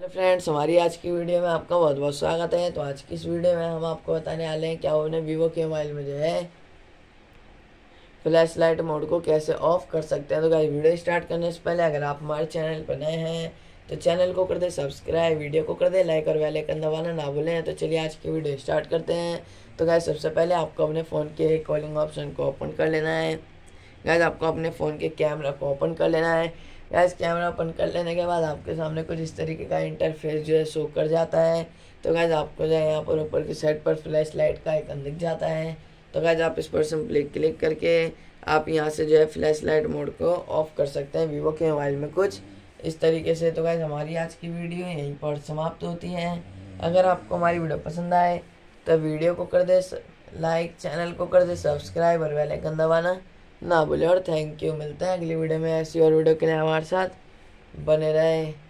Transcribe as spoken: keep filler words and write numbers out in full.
Friends, हमारी आज की वीडियो में आपका बहुत बहुत स्वागत है। तो आज की इस वीडियो में हम आपको बताने वाले हैं क्या उन्हें वीवो के मोबाइल में जो है फ्लैश लाइट मोड को कैसे ऑफ कर सकते हैं। तो गाइस, वीडियो स्टार्ट करने से पहले अगर आप हमारे चैनल पर नए हैं तो चैनल को कर दे सब्सक्राइब, वीडियो को कर दे लाइक और बेल आइकन दबाना ना भूलें। तो चलिए आज की वीडियो स्टार्ट करते हैं। तो गाइस, सबसे पहले आपको अपने फ़ोन के कॉलिंग ऑप्शन को ओपन कर लेना है। गाइस, आपको अपने फ़ोन के कैमरा को ओपन कर लेना है। गैस कैमरा ओपन कर लेने के बाद आपके सामने कुछ इस तरीके का इंटरफेस जो है शो कर जाता है। तो गैस आपको जो है यहाँ पर ऊपर की साइड पर फ्लैश लाइट का आइकन दिख जाता है। तो गैस आप इस पर सिंपली क्लिक करके आप यहाँ से जो है फ्लैश लाइट मोड को ऑफ कर सकते हैं वीवो के मोबाइल में कुछ इस तरीके से। तो गैस हमारी आज की वीडियो यहीं पर समाप्त होती है। अगर आपको हमारी वीडियो पसंद आए तो वीडियो को कर दे लाइक, चैनल को कर दे सब्सक्राइब और बेल आइकन दबाना ना भूले। और थैंक यू, मिलते हैं अगली वीडियो में। ऐसी और वीडियो के लिए हमारे साथ बने रहे।